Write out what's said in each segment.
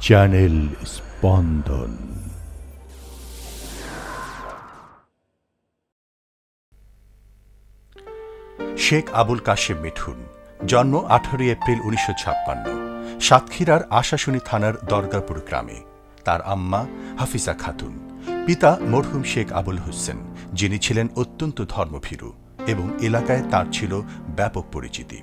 Channel স্পন্দন। শেখ আবুল কাশেম মিঠুন, জন্ম 18 April 1956, সাতক্ষীরার আশাশুনি থানার দরগাপুর গ্রামে। তার আম্মা হাফিজা খাতুন, পিতা মরহুম শেখ আবুল হোসেন, যিনি ছিলেন অত্যন্ত ধর্মভীরু এবং এলাকায় তার ছিল ব্যাপক পরিচিতি।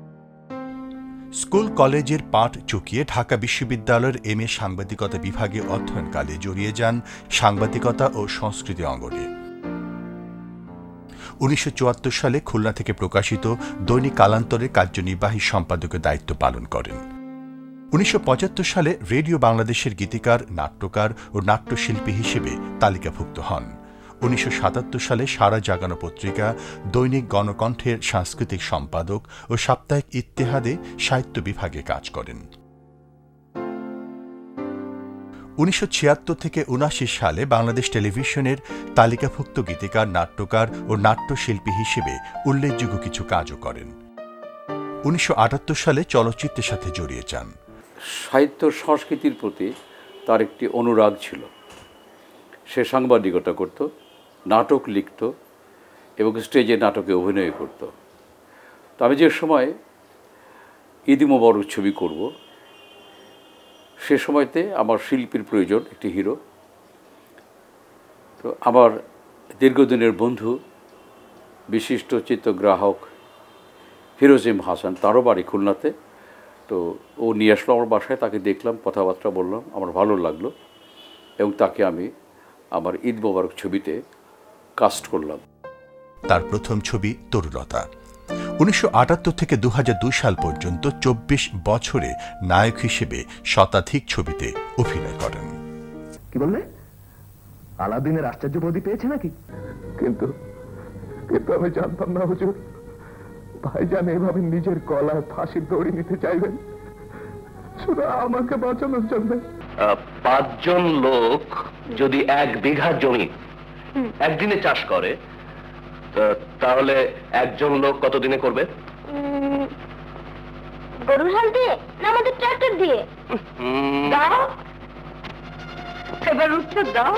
স্কুল কলেজের পাঠ চুকিয়ে ঢাকা বিশ্ববিদ্যালয়ের এম.এ সাংবাদিকতা বিভাগে অধ্যয়নকালে জড়িয়ে যান সাংবাদিকতা ও সংস্কৃতি অঙ্গনে। 1974 সালে খুলনা থেকে প্রকাশিত দৈনিক কালান্তরের কার্যনির্বাহী সম্পাদকের দায়িত্ব পালন করেন। 1975 সালে রেডিও বাংলাদেশের গীতিকার, নাট্যকার ও নাট্যশিল্পী হিসেবে তালিকাভুক্ত হন। 1977 সালে সারা জাগানো পত্রিকা, দৈনিক গণকণ্ঠের সাংস্কৃতিক সম্পাদক ও সাপ্তাহিক ইত্তেহাদে সাহিত্য বিভাগে কাজ করেন। 1976 থেকে 1979 সালে বাংলাদেশ টেলিভিশনের তালিকাভুক্ত গীতিকার, নাট্যকার ও নাট্যশিল্পী হিসেবে উল্লেখযোগ্য কিছু কাজও করেন। 1978 সালে চলচ্চিত্রের সাথে জড়িয়ে যান। সাহিত্য সংস্কৃতির প্রতি তার একটি অনুরাগ ছিল। সে সাংবাদিকতা করত, নাটক লিখত এবং স্টেজে নাটকে অভিনয় করত। তো আমি যে সময় ঈদ মোবারক ছবি করব, সে সময়তে আমার শিল্পীর প্রয়োজন, একটি হিরো। তো আমার দীর্ঘদিনের বন্ধু, বিশিষ্ট চিত্রগ্রাহক ফিরোজ এম হাসান, তারও বাড়ি খুলনাতে। তো ও নিয়ে আসলো আমার বাসায়, তাকে দেখলাম, কথাবার্তা বললাম, আমার ভালো লাগলো এবং তাকে আমি আমার ঈদ মোবারক ছবিতে কাস্ট করলাম। তার প্রথম ছবি তরুলতা। 1978 থেকে 2002 সাল পর্যন্ত 24 বছরে নায়ক হিসেবে শতাধিক ছবিতে অভিনয় করেন। কি বললে? আলাদিনের আশ্চর্য বৌদি পেয়েছে নাকি? কিন্তু আমি জানতাম না হুজুর, ভাইজান এভাবে নিজের গলায় ফাঁসির দড়ি নিতে চাইবেন শুধু আমাকে বাঁচানোর জন্য। 5 জন লোক যদি 1 বিঘা জমি একদিনে চাষ করে, তাহলে একজন লোক কতদিনে করবে? গরুর হাল দিয়ে না আমাদের ট্রাক্টর দিয়ে? দাও এবার উত্তর দাও।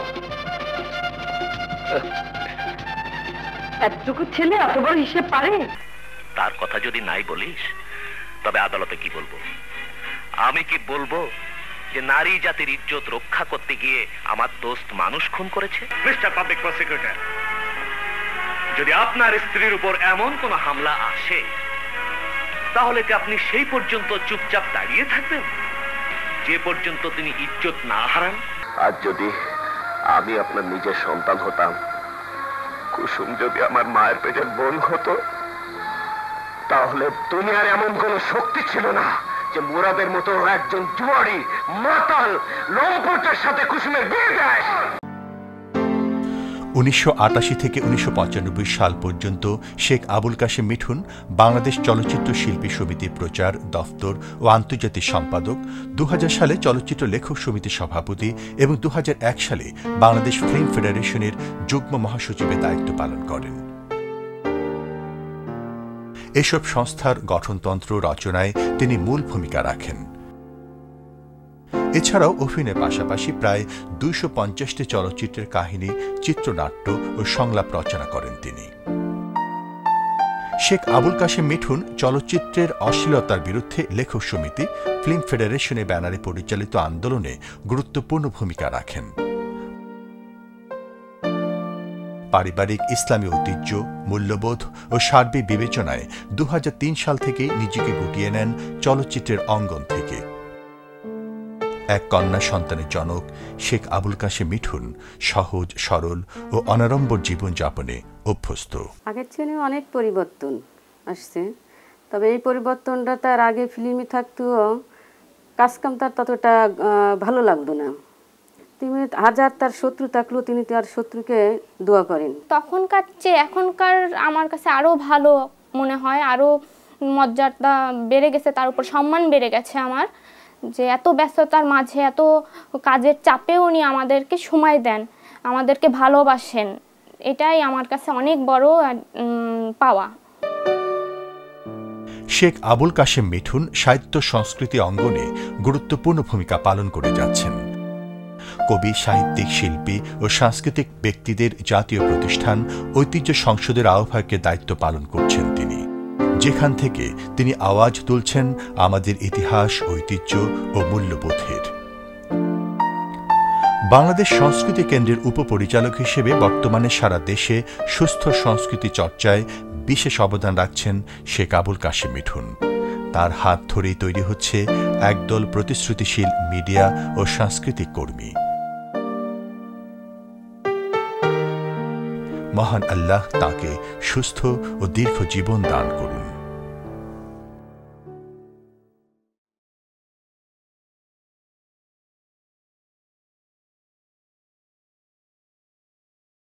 এতটুকু ছেলে এত বড় হিসেব পারে? তার কথা যদি নাই বলিস, তবে আদালতে কি বলবো? আমি কি বলবো যে নারী জাতির ইজ্জত রক্ষা করতে গিয়ে আমার দোস্ত মানুষ খুন করেছে? মিস্টার পাবলিক প্রসিকিউটর, যদি আপনার স্ত্রীর উপর এমন কোন হামলা আসে, তাহলে কি আপনি সেই পর্যন্ত চুপচাপ দাঁড়িয়ে থাকবেন যে পর্যন্ত তিনি ইজ্জত না হারান? আর যদি আমি আপনার নিজের সন্তান হতাম, কুসুম যদি আমার মায়ের পেটের বোন হতো, তাহলে দুনিয়ার এমন কোন শক্তি ছিল না যে মুরাদের মতো একজন জুয়ারি মাতাল লম্পটের সাথে কুসুমের বিয়ে দেয়। 1988 থেকে 1995 সাল পর্যন্ত শেখ আবুল কাশেম মিঠুন বাংলাদেশ চলচ্চিত্র শিল্পী সমিতির প্রচার দফতর ও আন্তর্জাতিক সম্পাদক, 2000 সালে চলচ্চিত্র লেখক সমিতির সভাপতি এবং 2001 সালে বাংলাদেশ ফিল্ম ফেডারেশনের যুগ্ম মহাসচিবের দায়িত্ব পালন করেন। এসব সংস্থার গঠনতন্ত্র রচনায় তিনি মূল ভূমিকা রাখেন। এছাড়াও অভিনয়ের পাশাপাশি প্রায় 250টি চলচ্চিত্রের কাহিনী, চিত্রনাট্য ও সংলাপ রচনা করেন তিনি। শেখ আবুল কাশেম মিঠুন চলচ্চিত্রের অশ্লীলতার বিরুদ্ধে লেখক সমিতি, ফিল্ম ফেডারেশনের ব্যানারে পরিচালিত আন্দোলনে গুরুত্বপূর্ণ ভূমিকা রাখেন। পারিবারিক ইসলামী ঐতিহ্য, মূল্যবোধ ও সার্বিক বিবেচনায় 2003 সাল থেকে নিজেকে গুটিয়ে নেন চলচ্চিত্রের অঙ্গন থেকে। এক কন্যা সন্তানের জনক শেখ আবুল কাশেম মিঠুন সহজ, সরল ও অনাড়ম্বর জীবনযাপনে অভ্যস্ত। আগের চেয়ে অনেক পরিবর্তন আসছে, তবে এই পরিবর্তনটা তার আগে ফিল্মে থাকতেও কাজকাম তার ততটা ভালো লাগতো না। তিনি হাজার তার শত্রু থাকলেও তিনি তার শত্রুকে দোয়া করেন। তখনকার চেয়ে এখনকার আমার কাছে আরও ভালো মনে হয়, আরও মর্যাদা বেড়ে গেছে, তার উপর সম্মান বেড়ে গেছে আমার, যে এত ব্যস্ততার মাঝে, এত কাজের চাপেও উনি আমাদেরকে সময় দেন, আমাদেরকে ভালোবাসেন। এটাই আমার কাছে অনেক বড় পাওয়া। শেখ আবুল কাশেম মিঠুন সাহিত্য সংস্কৃতি অঙ্গনে গুরুত্বপূর্ণ ভূমিকা পালন করে যাচ্ছেন। কবি, সাহিত্যিক, শিল্পী ও সাংস্কৃতিক ব্যক্তিদের জাতীয় প্রতিষ্ঠান ঐতিহ্য সংসদের আহ্বায়কের দায়িত্ব পালন করছেন তিনি, যেখান থেকে তিনি আওয়াজ তুলছেন আমাদের ইতিহাস, ঐতিহ্য ও মূল্যবোধের। বাংলাদেশ সংস্কৃতি কেন্দ্রের উপপরিচালক হিসেবে বর্তমানে সারা দেশে সুস্থ সংস্কৃতি চর্চায় বিশেষ অবদান রাখছেন শেখ আবুল কাশেম মিঠুন। তার হাত ধরেই তৈরি হচ্ছে একদল প্রতিশ্রুতিশীল মিডিয়া ও সাংস্কৃতিক কর্মী। মহান আল্লাহ তাকে সুস্থ ও দীর্ঘ জীবন দান করুন।